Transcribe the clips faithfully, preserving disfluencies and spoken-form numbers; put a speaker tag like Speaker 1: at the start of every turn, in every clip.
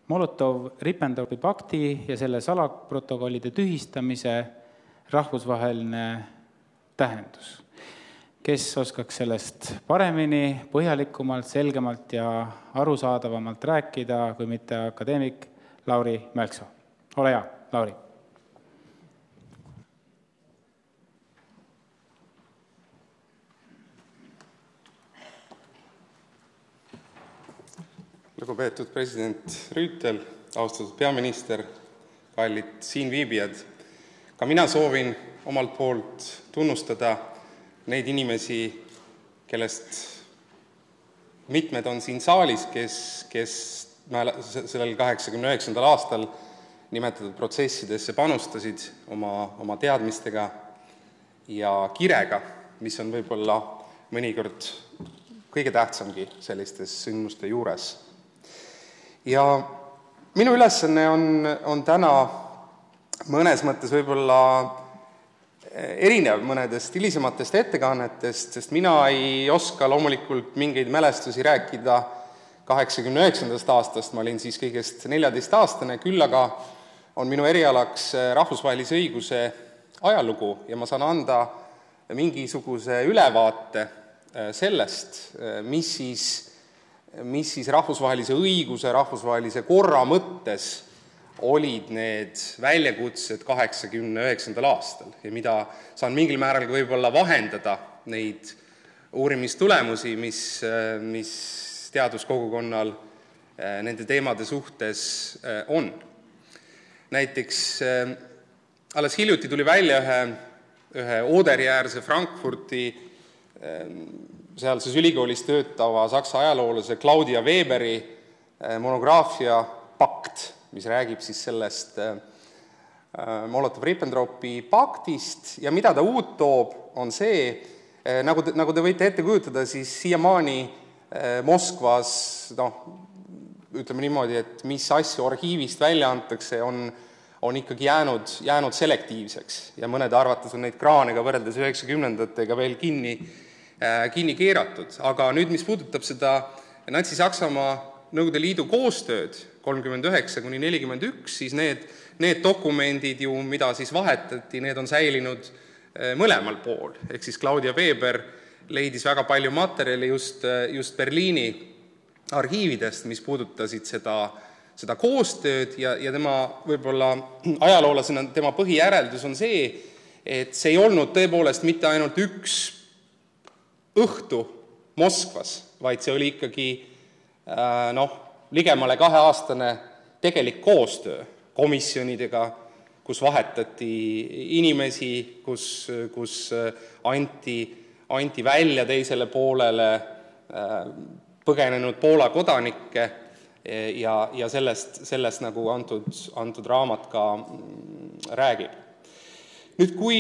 Speaker 1: Molotov-Ribbentropi pakti ja selle salaprotokollide tühistamise rahvusvaheline tähendus. Kes oskaks sellest paremini, põhjalikumalt, selgemalt ja arusaadavamalt rääkida, kui mitte akadeemik Lauri Mälksoo. Ole hea, Lauri.
Speaker 2: Lugupeetud president Rüütel, austatud peaminister, kallid siinviibijad. Ka mina soovin omalt poolt tunnustada neid inimesi, kellest mitmed on siin saalis, kes, kes sellel kaheksakümne üheksandal aastal nimetatud protsessidesse panustasid oma, oma teadmistega ja kirega, mis on võib-olla mõnikord kõige tähtsamgi sellistes sündmuste juures. Ja minu ülesanne on, on täna mõnes mõttes võib-olla erinev mõnedest hilisematest ettekannetest, sest mina ei oska loomulikult mingeid mälestusi rääkida kaheksakümne üheksandast aastast, ma olin siis kõigest neljateist-aastane, küll aga on minu erialaks rahvusvahelise õiguse ajalugu ja ma saan anda mingisuguse ülevaate sellest, mis siis mis siis rahvusvahelise õiguse, rahvusvahelise korra mõttes olid need väljakutsed kaheksakümne üheksandal aastal ja mida saan mingil määral võib-olla vahendada neid uurimistulemusi, mis, mis teaduskogukonnal nende teemade suhtes on. Näiteks alles hiljuti tuli välja ühe, ühe Oderjärse Frankfurti sealses ülikoolis töötava saksa ajaloolase Claudia Weberi monograafia Pakt, mis räägib siis sellest Molotov-Ribbentropi paktist ja mida ta uut toob, on see, nagu te, nagu te võite ette kujutada, siis siiamaani Moskvas, noh, ütleme niimoodi, et mis asju arhiivist välja antakse, on, on ikkagi jäänud, jäänud selektiivseks ja mõnede arvates on neid kraane ka võrreldes üheksakümnendatega veel kinni kinni keeratud. Aga nüüd, mis puudutab seda Natsi-Saksamaa Nõukogude Liidu koostööd kolmkümmend üheksa kuni nelikümmend üks, siis need, need dokumendid ju, mida siis vahetati, need on säilinud mõlemal pool. Ehk siis Claudia Weber leidis väga palju materjali just, just Berliini arhiividest, mis puudutasid seda, seda koostööd ja, ja tema võib-olla ajaloolasena tema põhijäreldus on see, et see ei olnud tõepoolest mitte ainult üks õhtu Moskvas, vaid see oli ikkagi noh, ligemale kaheaastane tegelik koostöö komisjonidega, kus vahetati inimesi, kus, kus anti, anti välja teisele poolele põgenenud Poola kodanikke ja, ja sellest, sellest nagu antud, antud raamat ka räägib. Nüüd, kui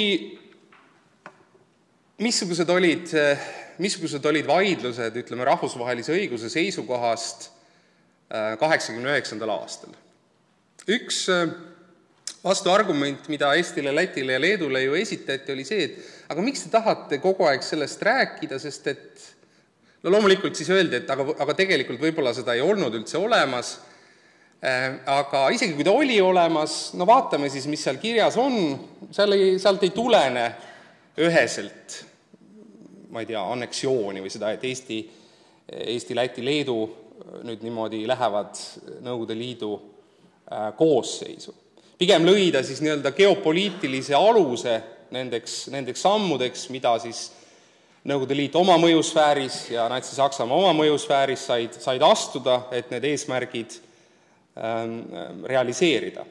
Speaker 2: missugused olid missugused olid vaidlused, ütleme, rahvusvahelise õiguse seisukohast kaheksakümne üheksandal aastal. Üks vastuargument, mida Eestile, Lätile ja Leedule ju esitati, oli see, et aga miks te tahate kogu aeg sellest rääkida, sest et no loomulikult siis öeldi, et aga, aga tegelikult võib-olla seda ei olnud üldse olemas, aga isegi kui ta oli olemas, no vaatame siis, mis seal kirjas on, seal ei, sealt ei tulene üheselt ma ei tea, anneksiooni või seda, et Eesti, Eesti, Läti, Leedu nüüd niimoodi lähevad Nõukogude Liidu koosseisu. Pigem lõida siis nii-öelda geopoliitilise aluse nendeks, nendeks sammudeks, mida siis Nõukogude Liit oma mõjusfääris ja Natsi-Saksamaa oma mõjusfääris said, said astuda, et need eesmärgid ähm, realiseerida.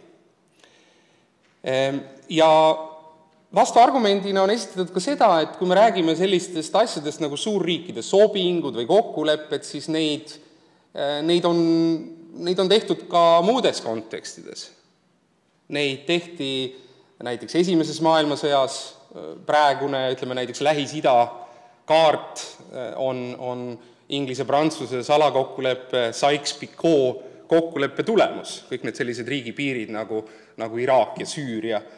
Speaker 2: Ja vastuargumendina on esitatud ka seda, et kui me räägime sellistest asjadest nagu suurriikide sobingud või kokkulepped, siis neid, neid, on, neid on tehtud ka muudes kontekstides. Neid tehti näiteks esimeses maailmasõjas, praegune, ütleme näiteks Lähis-Ida kaart on, on Inglise-Prantsuse salakokkuleppe Sykes-Picot kokkuleppe tulemus. Kõik need sellised riigipiirid nagu, nagu Iraak ja Süüria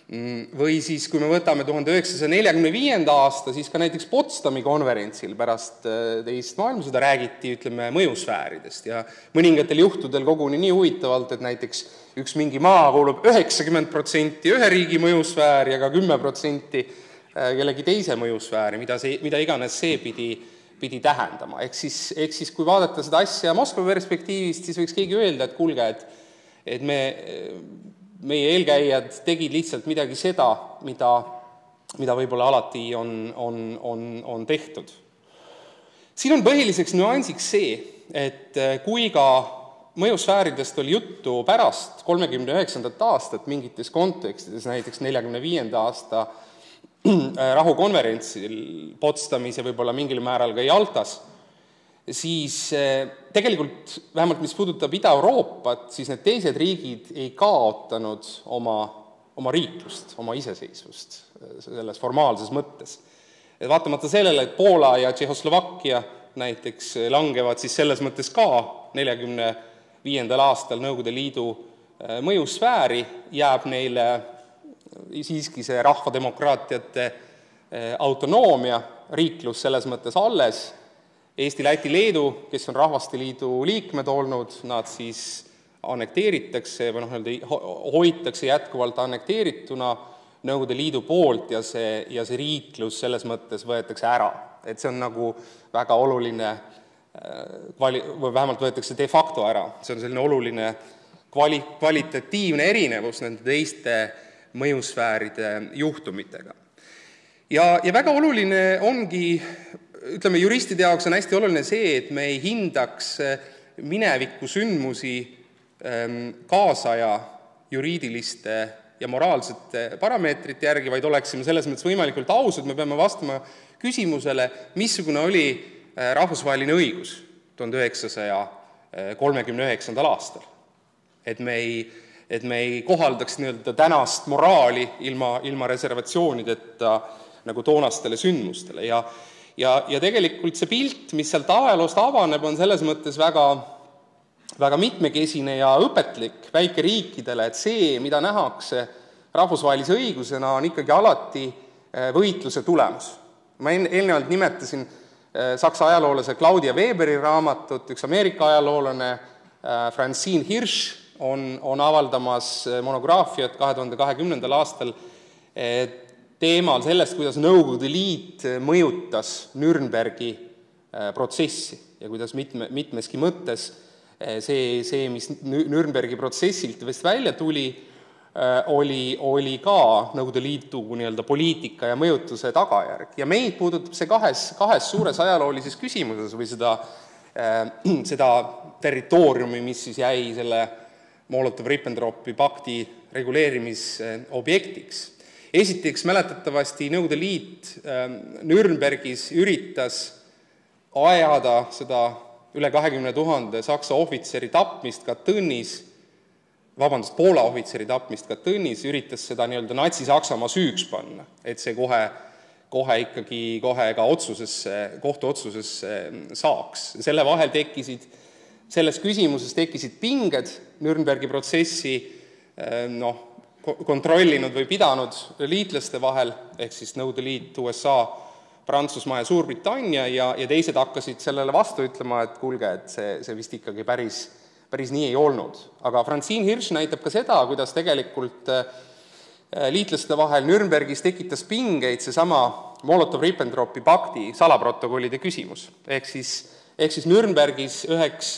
Speaker 2: Või siis, kui me võtame tuhande üheksasaja neljakümne viienda aasta, siis ka näiteks Potsdami konverentsil pärast teist maailmasõda räägiti, ütleme, mõjusfääridest ja mõningatel juhtudel koguni nii huvitavalt, et näiteks üks mingi maa kuulub üheksakümmend protsenti ühe riigi mõjusfääri ja ka kümme protsenti kellegi teise mõjusfääri, mida, see, mida iganes see pidi, pidi tähendama. Ehk siis, ehk siis, kui vaadata seda asja Moskva perspektiivist, siis võiks keegi öelda, et kuulge, et, et me... meie eelkäijad tegid lihtsalt midagi seda, mida, mida võib-olla alati on, on, on, on tehtud. Siin on põhiliseks nüansiks see, et kui ka mõjusfääridest oli juttu pärast kolmekümne üheksandat aastat mingites kontekstides, näiteks neljakümne viienda aasta rahukonverentsil Potsdamis ja võib-olla mingil määral ka Jaltas, siis tegelikult, vähemalt mis puudutab Ida-Euroopat, siis need teised riigid ei kaotanud oma, oma riiklust, oma iseseisvust selles formaalses mõttes. Et vaatamata sellele, et Poola ja Tšehhoslovakkia näiteks langevad siis selles mõttes ka neljakümne viiendal aastal Nõukogude Liidu mõjusfääri, jääb neile siiski see rahvademokraatiate autonoomia, riiklus selles mõttes alles. Eesti, Läti, Leedu, kes on Rahvaste Liidu liikmed olnud, nad siis annekteeritakse või noh, hoitakse jätkuvalt annekteerituna Nõukogude Liidu poolt ja see, ja see riiklus selles mõttes võetakse ära. Et see on nagu väga oluline, kvali, või vähemalt võetakse de facto ära. See on selline oluline kvali, kvalitatiivne erinevus nende teiste mõjusfääride juhtumitega. Ja, ja väga oluline ongi, ütleme, juristide jaoks on hästi oluline see, et me ei hindaks mineviku sündmusi kaasaja juriidiliste ja moraalsete parameetrite järgi, vaid oleksime selles mõttes võimalikult ausad, me peame vastama küsimusele, missugune oli rahvusvaheline õigus tuhande üheksasaja kolmekümne üheksandal aastal. Et me ei, et me ei kohaldaks nii-öelda tänast moraali ilma, ilma reservatsioonideta nagu toonastele sündmustele ja Ja, ja tegelikult see pilt, mis sealt ajaloost avaneb, on selles mõttes väga, väga mitmekesine ja õpetlik väikeriikidele, et see, mida nähakse rahvusvahelise õigusena, on ikkagi alati võitluse tulemus. Ma eelnevalt nimetasin saksa ajaloolase Claudia Weberi raamatut, üks Ameerika ajaloolane Francine Hirsch on, on avaldamas monograafiat kahe tuhande kahekümnendal aastal, et teemal sellest, kuidas Nõukogude Liit mõjutas Nürnbergi protsessi ja kuidas mitme, mitmeski mõttes see, see, mis Nürnbergi protsessilt vist välja tuli, oli, oli ka Nõukogude Liitu nii-öelda poliitika ja mõjutuse tagajärg. Ja meid puudutab see kahes, kahes suures ajaloolises küsimuses või seda, seda territooriumi, mis siis jäi selle Molotov-Ribbentropi pakti reguleerimisobjektiks. Esiteks mäletatavasti Nõukogude Liit Nürnbergis üritas ajada seda üle kahekümne tuhande saksa ohvitseri tapmist Katõnis, vabandust, Poola ohvitseri tapmist Katõnis, üritas seda nii-öelda natsi-Saksamaa süüks panna, et see kohe, kohe ikkagi kohe ka otsusesse, kohtuotsusesse saaks. Selle vahel tekkisid, selles küsimuses tekkisid pinged Nürnbergi protsessi, noh, kontrollinud või pidanud liitlaste vahel, ehk siis Nõukogude Liit, U S A, Prantsusmaa ja Suurbritannia ja, ja teised hakkasid sellele vastu ütlema, et kuulge, et see, see vist ikkagi päris, päris nii ei olnud. Aga Francine Hirsch näitab ka seda, kuidas tegelikult liitlaste vahel Nürnbergis tekitas pingeid seesama Molotov-Ribbentropi pakti salaprotokollide küsimus. Ehk siis, ehk siis Nürnbergis üheks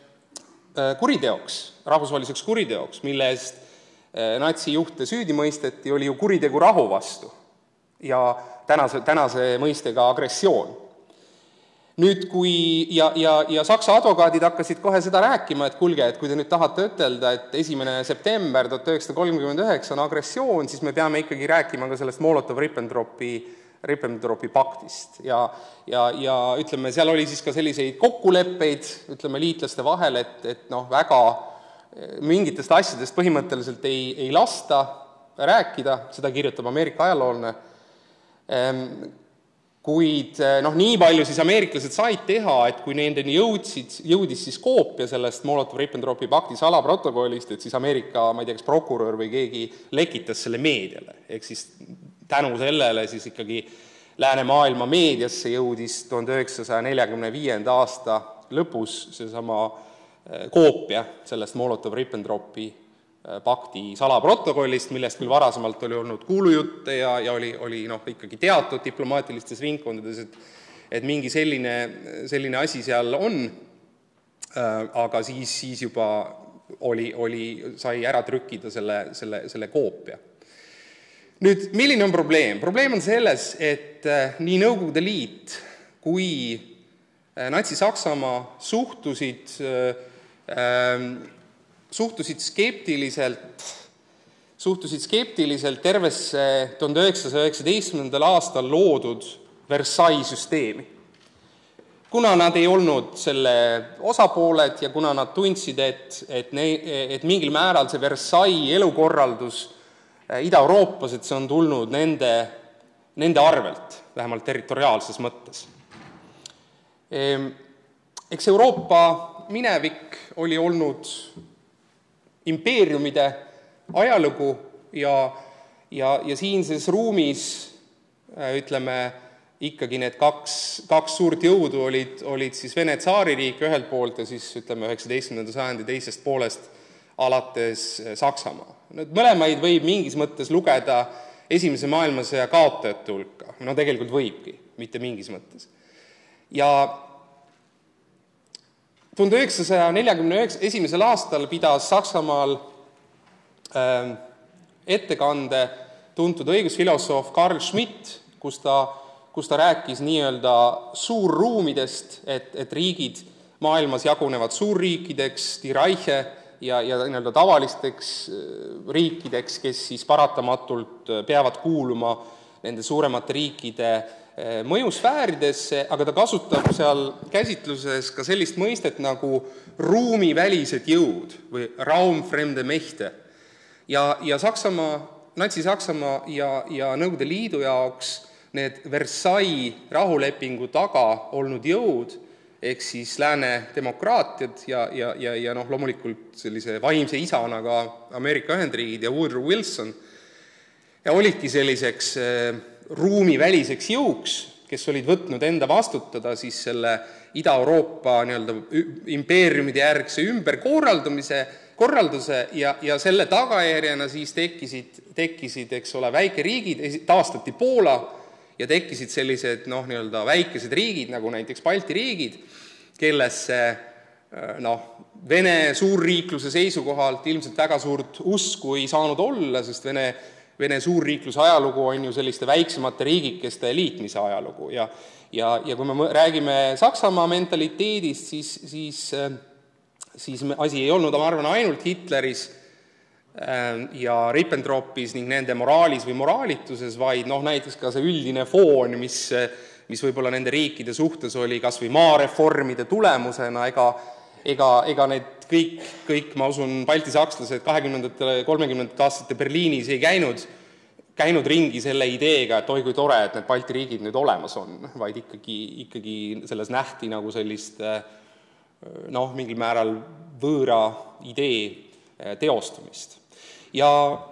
Speaker 2: kuriteoks, rahvusvaheliseks kuriteoks, mille eest natsijuhte süüdi mõisteti, oli ju kuritegu rahu vastu ja tänase, tänase mõistega agressioon. Nüüd, kui ja, ja, ja saksa advokaadid hakkasid kohe seda rääkima, et kuulge, et kui te nüüd tahate ütelda, et esimene september tuhat üheksasada kolmkümmend üheksa on agressioon, siis me peame ikkagi rääkima ka sellest Molotov-Ribbentropi Ribbentropi paktist ja, ja, ja ütleme, seal oli siis ka selliseid kokkuleppeid, ütleme, liitlaste vahel, et, et noh, väga mingitest asjadest põhimõtteliselt ei, ei lasta rääkida, seda kirjutab Ameerika ajaloolane. kuid noh, nii palju siis ameeriklased said teha, et kui nendeni jõudsid, jõudis siis koopia sellest Molotov-Ribbentropi pakti salaprotokollist, et siis Ameerika, ma ei tea, kas prokurör või keegi lekitas selle meediale. Ehk siis tänu sellele siis ikkagi läänemaailma meediasse jõudis tuhande üheksasaja neljakümne viienda aasta lõpus seesama koopia sellest Molotov-Ribbentropi pakti salaprotokollist, millest küll varasemalt oli olnud kuulujutte ja, ja oli, oli noh, ikkagi teatud diplomaatilistes ringkondades, et, et mingi selline, selline asi seal on, aga siis, siis juba oli, oli, sai ära trükkida selle, selle, selle koopia. Nüüd, milline on probleem? Probleem on selles, et nii Nõukogude Liit kui Natsi-Saksamaa suhtusid äh, suhtusid skeptiliselt, suhtusid skeptiliselt tervesse tuhande üheksasaja üheksateistkümnendal aastal loodud Versailles süsteemi. Kuna nad ei olnud selle osapooled ja kuna nad tundsid, et, et, ne, et mingil määral see Versailles elukorraldus Ida-Euroopas, et see on tulnud nende, nende arvelt, vähemalt territoriaalses mõttes. Eks Euroopa minevik oli olnud impeeriumide ajalugu ja, ja, ja siinses ruumis, ütleme, ikkagi need kaks, kaks suurt jõudu olid, olid siis Vene tsaaririik ühelt poolt ja siis, ütleme, üheksateistkümnenda sajandi teisest poolest alates Saksamaa. Nüüd mõlemaid võib mingis mõttes lugeda esimese maailmasõja kaotajate hulka. No tegelikult võibki, mitte mingis mõttes. Ja tuhande üheksasaja neljakümne esimesel aastal pidas Saksamaal äh, ettekande tuntud õigusfilosoof Carl Schmitt, kus ta, kus ta rääkis nii-öelda suurruumidest, et, et riigid maailmas jagunevad suurriikideks, die Reiche, ja, ja nii-öelda tavalisteks riikideks, kes siis paratamatult peavad kuuluma nende suuremate riikide mõjusfääridesse, aga ta kasutab seal käsitluses ka sellist mõistet nagu ruumivälised jõud või Raumfremde Mächte. Ja, ja Saksamaa, Natsi-Saksamaa ja, ja Nõukogude Liidu jaoks need Versailles rahulepingu taga olnud jõud, ehk siis lääne demokraatiad ja, ja, ja, ja noh, loomulikult sellise vaimse isana ka Ameerika Ühendriigid ja Woodrow Wilson, ja olidki selliseks ruumiväliseks jõuks, kes olid võtnud enda vastutada siis selle Ida-Euroopa nii-öelda impeeriumide järgse ümberkorraldumise, korralduse ja, ja selle tagajärjena siis tekkisid, tekkisid, eks ole, väikeriigid, taastati Poola ja tekkisid sellised noh, nii-öelda väikesed riigid, nagu näiteks Balti riigid, kellesse noh, Vene suurriikluse seisukohalt ilmselt väga suurt usku ei saanud olla, sest Vene Vene suurriikluse ajalugu on ju selliste väiksemate riigikeste liitmise ajalugu ja, ja, ja kui me räägime Saksamaa mentaliteedist, siis, siis, siis asi ei olnud, ma arvan, ainult Hitleris ja Ribbentropis ning nende moraalis või moraalituses, vaid noh, näiteks ka see üldine foon, mis, mis võib-olla nende riikide suhtes oli kas või maareformide tulemusena, ega, ega, ega need kõik, kõik, ma usun, baltisakslased kahekümnendate, kolmekümnendate aastate Berliinis ei käinud, käinud ringi selle ideega, et oi kui tore, et need Balti riigid nüüd olemas on, vaid ikkagi, ikkagi selles nähti nagu sellist noh, mingil määral võõra idee teostumist. Ja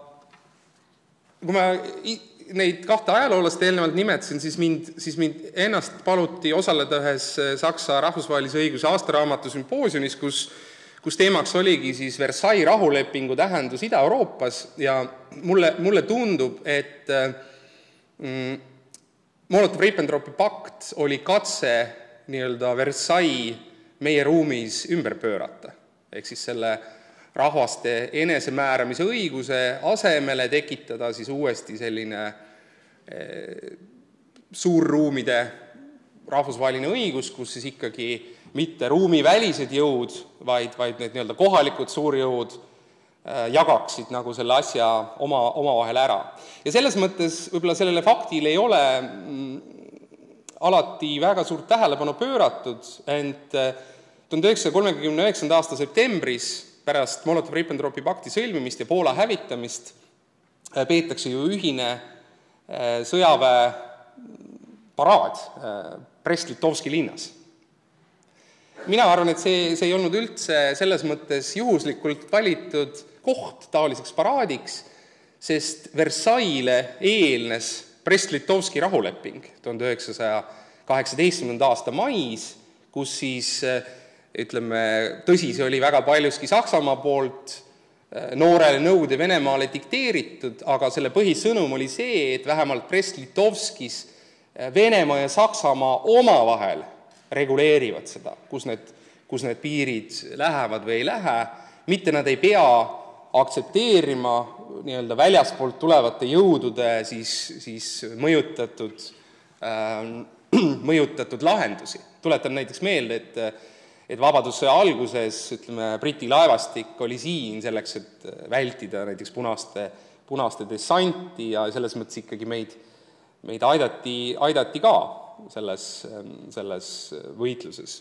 Speaker 2: kui ma neid kahte ajaloolast eelnevalt nimetasin, siis mind, siis mind ennast paluti osaleda ühes Saksa rahvusvahelise õiguse aastaraamatu sümpoosiumis, kus kus teemaks oligi siis Versailles rahulepingu tähendus Ida-Euroopas ja mulle, mulle tundub, et mm, Molotov-Ribbentropi pakt oli katse nii-öelda Versailles meie ruumis ümber pöörata. Ehk siis selle rahvaste enesemääramise õiguse asemele tekitada siis uuesti selline eh, suurruumide rahvusvaheline õigus, kus siis ikkagi mitte ruumivälised jõud, vaid, vaid need nii-öelda kohalikud suurjõud jagaksid nagu selle asja oma, oma vahel ära. Ja selles mõttes võib-olla sellele faktile ei ole alati väga suurt tähelepanu pööratud, ent tuhande üheksasaja kolmekümne üheksanda aasta septembris pärast Molotov-Ribbentropi pakti sõlmimist ja Poola hävitamist peetakse ju ühine sõjaväe paraad Brest-Litovski linnas. Mina arvan, et see, see ei olnud üldse selles mõttes juhuslikult valitud koht taoliseks paraadiks, sest Versailles eelnes Brest-Litovski rahuleping tuhande üheksasaja kaheksateistkümnenda aasta mais, kus siis, ütleme, tõsi, see oli väga paljuski Saksamaa poolt noorele Nõukogude Venemaale dikteeritud, aga selle põhisõnum oli see, et vähemalt Brest-Litovskis Venemaa ja Saksamaa omavahel reguleerivad seda, kus need, kus need piirid lähevad või ei lähe, mitte nad ei pea aktsepteerima nii-öelda väljaspoolt tulevate jõudude siis, siis mõjutatud, äh, mõjutatud lahendusi. Tuletan näiteks meelde, et, et vabadussõja alguses, ütleme, Briti laevastik oli siin selleks, et vältida näiteks punaste, punaste dessanti ja selles mõttes ikkagi meid, meid aidati, aidati ka selles, selles võitluses.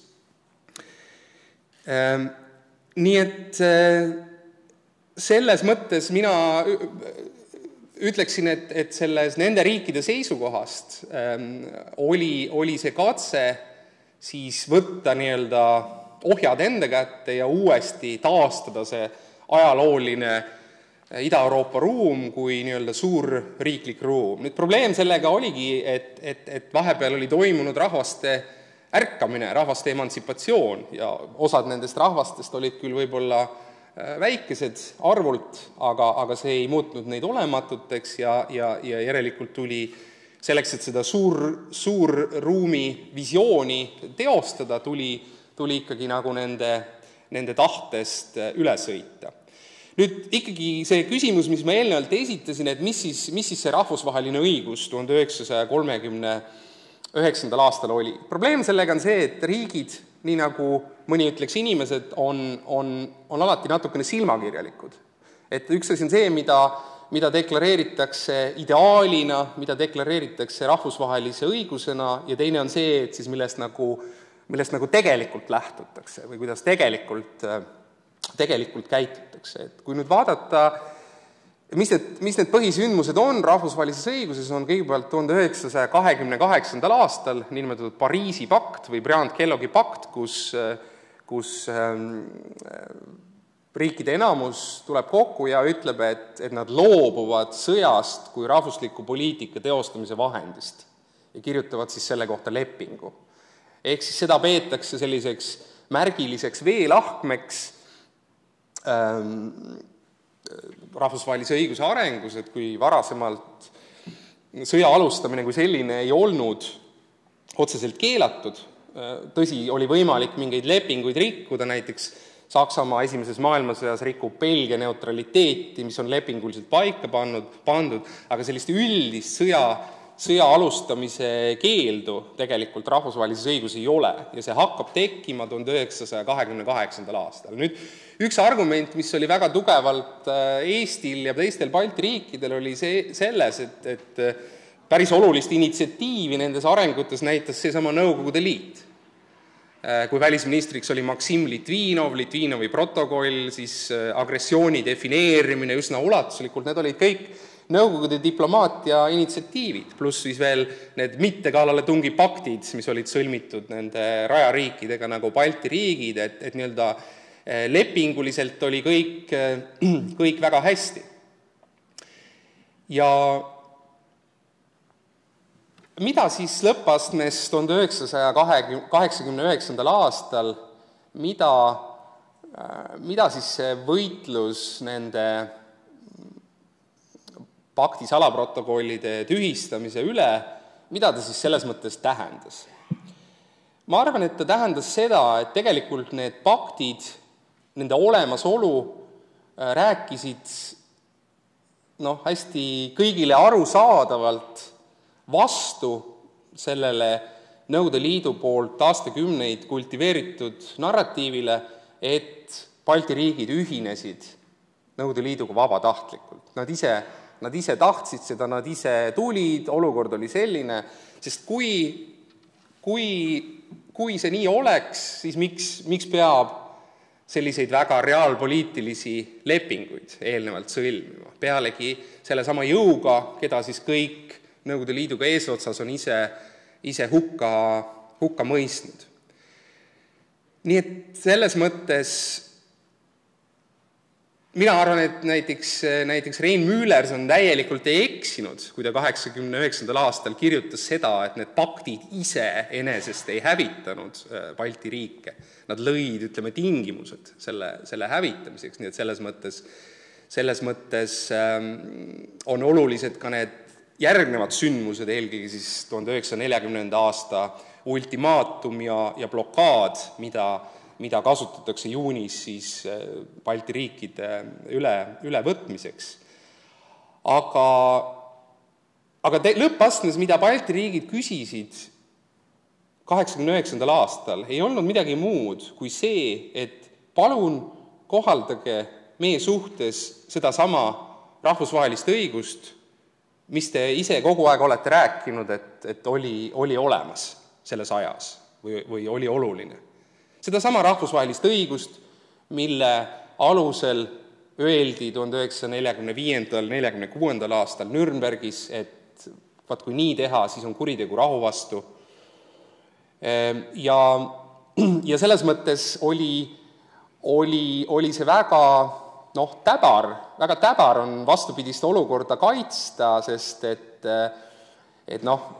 Speaker 2: Nii et selles mõttes mina ütleksin, et, et selles nende riikide seisukohast oli, oli see katse siis võtta nii-öelda ohjad enda kätte ja uuesti taastada see ajalooline Ida-Euroopa ruum kui nii-öelda suur riiklik ruum. Nüüd probleem sellega oligi, et, et, et vahepeal oli toimunud rahvaste ärkamine, rahvaste emantsipatsioon ja osad nendest rahvastest olid küll võib-olla väikesed arvult, aga, aga see ei muutnud neid olematuteks ja, ja, ja järelikult tuli selleks, et seda suur, suur ruumi visiooni teostada, tuli, tuli ikkagi nagu nende, nende tahtest üle sõita. Nüüd ikkagi see küsimus, mis ma eelnevalt esitasin, et mis siis, mis siis see rahvusvaheline õigus tuhande üheksasaja kolmekümne üheksandal aastal oli. Probleem sellega on see, et riigid, nii nagu mõni ütleks inimesed, on, on, on alati natukene silmakirjalikud. Et üks asi on see, mida, mida deklareeritakse ideaalina, mida deklareeritakse rahvusvahelise õigusena ja teine on see, et siis millest nagu, millest nagu tegelikult lähtutakse või kuidas tegelikult tegelikult käitutakse. Et kui nüüd vaadata, mis need, mis need põhisündmused on rahvusvahelises õiguses, on kõigepealt tuhande üheksasaja kahekümne kaheksandal aastal niinimetatud Pariisi pakt või Briand-Kelloggi pakt, kus, kus ähm, riikide enamus tuleb kokku ja ütleb, et, et nad loobuvad sõjast kui rahvusliku poliitika teostamise vahendist ja kirjutavad siis selle kohta lepingu. Ehk siis seda peetakse selliseks märgiliseks veelahkmeks rahvusvahelise õiguse arengus, et kui varasemalt sõja alustamine kui selline ei olnud otseselt keelatud, tõsi, oli võimalik mingeid lepinguid rikkuda, näiteks Saksamaa esimeses maailmasõjas rikub Belgia neutraliteeti, mis on lepinguliselt paika pandud, pandud, aga sellist üldist sõja, sõja alustamise keeldu tegelikult rahvusvahelises õigus ei ole ja see hakkab tekkima tuhande üheksasaja kahekümne kaheksandal aastal. Nüüd üks argument, mis oli väga tugevalt Eestil ja teistel Balti riikidel, oli see, selles, et, et päris olulist initsiatiivi nendes arengutes näitas seesama Nõukogude Liit. Kui välisministriks oli Maksim Litvinov, Litviinovi protokoll, siis agressiooni defineerimine üsna ulatuslikult, need olid kõik Nõukogude diplomaatia initsiatiivid, pluss siis veel need mittekallale tungi paktid, mis olid sõlmitud nende rajariikidega nagu Balti riigid, et, et nii-öelda lepinguliselt oli kõik, kõik väga hästi. Ja mida siis lõppastmes tuhande üheksasaja kaheksakümne üheksandal aastal, mida, mida siis see võitlus nende pakti salaprotokollide tühistamise üle, mida ta siis selles mõttes tähendas? Ma arvan, et ta tähendas seda, et tegelikult need paktid, nende olemasolu rääkisid noh, hästi kõigile arusaadavalt vastu sellele Nõukogude Liidu poolt aastakümneid kultiveeritud narratiivile, et Balti riigid ühinesid Nõukogude Liiduga vabatahtlikult. Nad ise, nad ise tahtsid seda, nad ise tulid, olukord oli selline, sest kui, kui, kui see nii oleks, siis miks, miks peab selliseid väga reaalpoliitilisi lepinguid eelnevalt sõlmima. Pealegi sellesama jõuga, keda siis kõik Nõukogude Liiduga eesotsas on ise, ise hukka, hukka mõistnud. Nii et selles mõttes mina arvan, et näiteks, näiteks Rein Mühlers on täielikult ei eksinud, kui ta kaheksakümne üheksandal aastal kirjutas seda, et need paktid ise enesest ei hävitanud Balti riike. Nad lõid, ütleme, tingimused selle, selle hävitamiseks, nii et selles mõttes, selles mõttes on olulised ka need järgnevad sündmused, eelkõige siis tuhande üheksasaja neljakümnenda aasta ultimaatum ja, ja blokaad, mida mida kasutatakse juunis siis Balti riikide üle, ülevõtmiseks. Aga, aga te, lõppastmes, mida Balti riigid küsisid kaheksakümne üheksandal aastal, ei olnud midagi muud kui see, et palun kohaldage meie suhtes seda sama rahvusvahelist õigust, mis te ise kogu aeg olete rääkinud, et, et oli, oli olemas selles ajas või, või oli oluline. Seda sama rahvusvahelist õigust, mille alusel öeldi tuhande üheksasaja neljakümne viiendal neljakümne kuuendal aastal Nürnbergis, et vaat kui nii teha, siis on kuritegu rahu vastu. Ja, ja selles mõttes oli, oli, oli see väga noh, täbar, väga täbar on vastupidist olukorda kaitsta, sest et, et noh,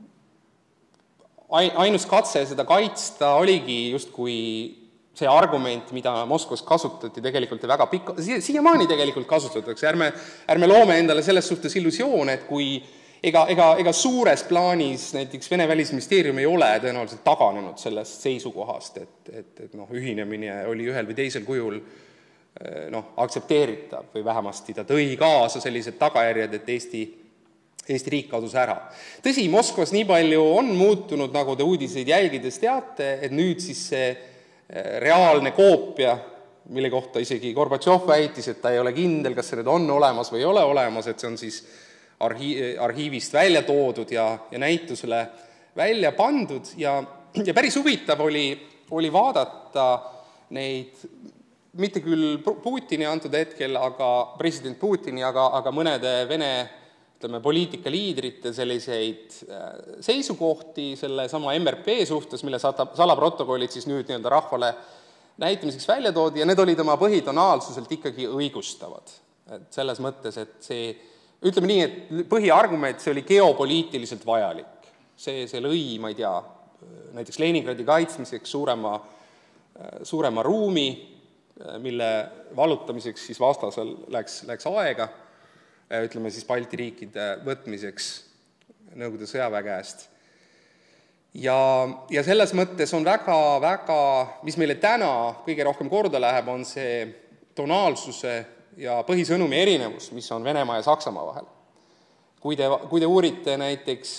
Speaker 2: ainus katse seda kaitsta oligi justkui see argument, mida Moskvas kasutati tegelikult ja väga pikka, siiamaani tegelikult kasutatakse, ärme, ärme loome endale selles suhtes illusioone, et kui ega, ega, ega suures plaanis näiteks Vene välisministeerium ei ole tõenäoliselt taganenud sellest seisukohast, et, et, et noh, ühinemine oli ühel või teisel kujul noh, aktsepteeritav või vähemasti ta tõi kaasa sellised tagajärjed, et Eesti Eesti riik kadus ära. Tõsi, Moskvas nii palju on muutunud, nagu te uudiseid jälgides teate, et nüüd siis see reaalne koopia, mille kohta isegi Gorbatšov väitis, et ta ei ole kindel, kas see nüüd on olemas või ei ole olemas, et see on siis arhi- arhiivist välja toodud ja, ja näitusele välja pandud ja, ja päris huvitav oli, oli vaadata neid, mitte küll Putini antud hetkel, aga president Putini, aga, aga mõnede Vene ütleme, poliitikaliidrite selliseid seisukohti selle sama M R P suhtes, mille salaprotokollid siis nüüd nii-öelda rahvale näitamiseks välja toodi ja need olid oma põhitonaalsuselt ikkagi õigustavad. Et selles mõttes, et see, ütleme nii, et põhiargument, see oli geopoliitiliselt vajalik. See, see lõi, ma ei tea, näiteks Leningradi kaitsmiseks suurema, suurema ruumi, mille vallutamiseks siis vastasel läks, läks aega, ütleme siis Balti riikide võtmiseks Nõukogude sõjaväekäest. Ja, ja selles mõttes on väga, väga, mis meile täna kõige rohkem korda läheb, on see tonaalsuse ja põhisõnumi erinevus, mis on Venemaa ja Saksamaa vahel. Kui te, kui te uurite näiteks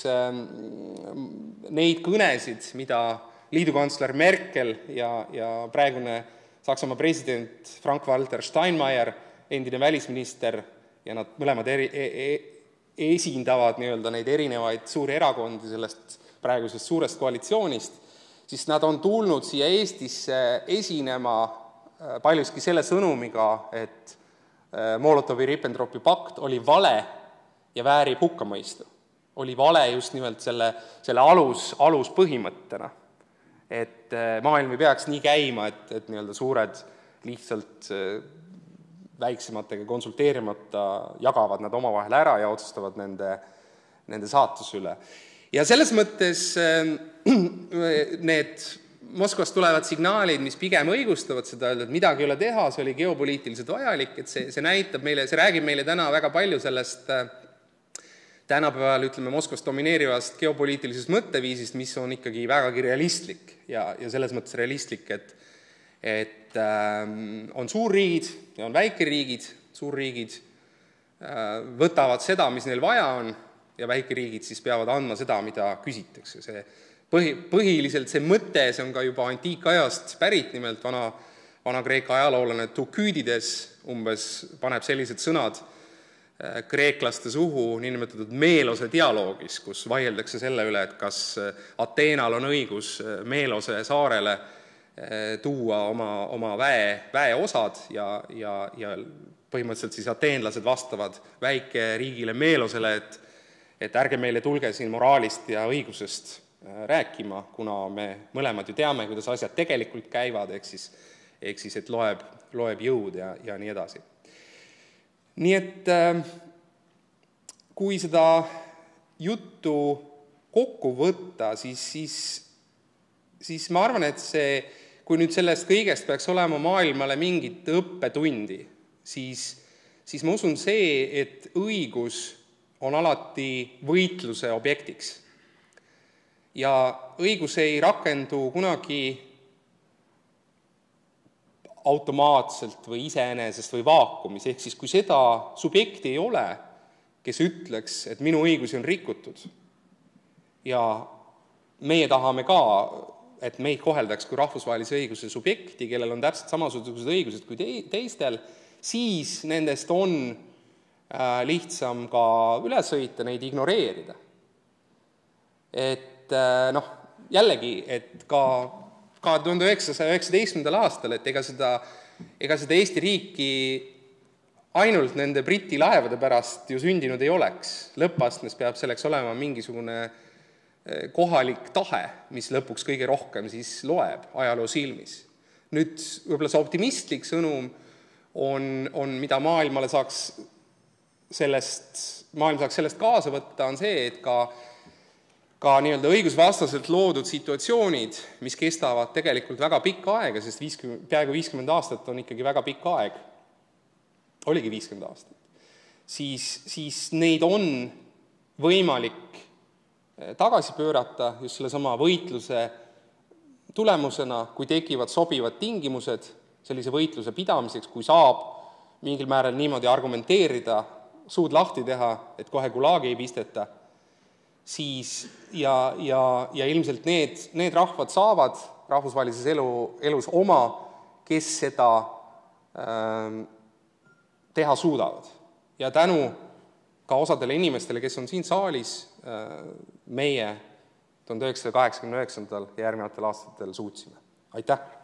Speaker 2: neid kõnesid, mida liidukantsler Merkel ja, ja praegune Saksamaa president Frank-Walter Steinmeier, endine välisminister, ja nad mõlemad eri, e, e, esindavad nii-öelda neid erinevaid suuri erakondi sellest praegusest suurest koalitsioonist, siis nad on tulnud siia Eestisse esinema paljuski selle sõnumiga, et Molotovi-Ribbentropi pakt oli vale ja väärib hukkamõistu. Oli vale just nimelt selle, selle alus, aluspõhimõttena, et maailm ei peaks nii käima, et, et nii-öelda suured lihtsalt väiksematega konsulteerimata jagavad nad omavahel ära ja otsustavad nende, nende saatuse üle. Ja selles mõttes need Moskvast tulevad signaalid, mis pigem õigustavad seda, et midagi ei ole teha, see oli geopoliitiliselt vajalik, et see, see näitab meile, see räägib meile täna väga palju sellest tänapäeval, ütleme, Moskvast domineerivast geopoliitilisest mõtteviisist, mis on ikkagi vägagi realistlik ja, ja selles mõttes realistlik, et et äh, on suurriigid ja on väikeriigid, suurriigid äh, võtavad seda, mis neil vaja on, ja väikeriigid siis peavad andma seda, mida küsitakse. See põhi, põhiliselt see mõte, see on ka juba antiikajast pärit, nimelt vana, vana Kreeka ajaloolane Tuküüdides umbes paneb sellised sõnad äh, kreeklaste suhu niinimetatud Meelose dialoogis, kus vaieldakse selle üle, et kas Ateenal on õigus Meelose saarele tuua oma, oma väe, väeosad ja, ja, ja põhimõtteliselt siis ateenlased vastavad väike riigile Meelosele, et, et ärge meile tulge siin moraalist ja õigusest rääkima, kuna me mõlemad ju teame, kuidas asjad tegelikult käivad, ehk siis, ehk siis et loeb, loeb jõud ja, ja nii edasi. Nii et kui seda juttu kokku võtta, siis, siis, siis ma arvan, et see, kui nüüd sellest kõigest peaks olema maailmale mingit õppetundi, siis, siis ma usun see, et õigus on alati võitluse objektiks. Ja õigus ei rakendu kunagi automaatselt või iseenesest või vaakumis, ehk siis kui seda subjekti ei ole, kes ütleks, et minu õigusi on rikutud ja meie tahame ka, et meid koheldaks kui rahvusvahelise õiguse subjekti, kellel on täpselt samasugused õigused kui teistel, siis nendest on lihtsam ka üle sõita, neid ignoreerida. Et noh, jällegi, et ka, ka tuhande üheksasaja üheksateistkümnendal aastal, et ega seda, ega seda Eesti riiki ainult nende Briti laevade pärast ju sündinud ei oleks. Lõppastmes peab selleks olema mingisugune kohalik tahe, mis lõpuks kõige rohkem siis loeb ajaloo silmis. Nüüd võib-olla see optimistlik sõnum on, on, mida maailmale saaks sellest, maailm saaks sellest kaasa võtta, on see, et ka ka nii-öelda õigusvastaselt loodud situatsioonid, mis kestavad tegelikult väga pikka aega, sest viiskümmend, peaaegu viiskümmend aastat on ikkagi väga pikk aeg, oligi viiskümmend aastat, siis, siis neid on võimalik tagasi pöörata just selle sama võitluse tulemusena, kui tekivad sobivad tingimused sellise võitluse pidamiseks, kui saab mingil määral niimoodi argumenteerida, suud lahti teha, et kohe gulaagi ei pisteta, siis ja, ja, ja ilmselt need, need rahvad saavad rahvusvahelises elu, elus oma, kes seda äh, teha suudavad. Ja tänu ka osadele inimestele, kes on siin saalis, äh, meie tuhande üheksasaja kaheksakümne üheksandal ja järgnevatel aastatel suutsime. Aitäh!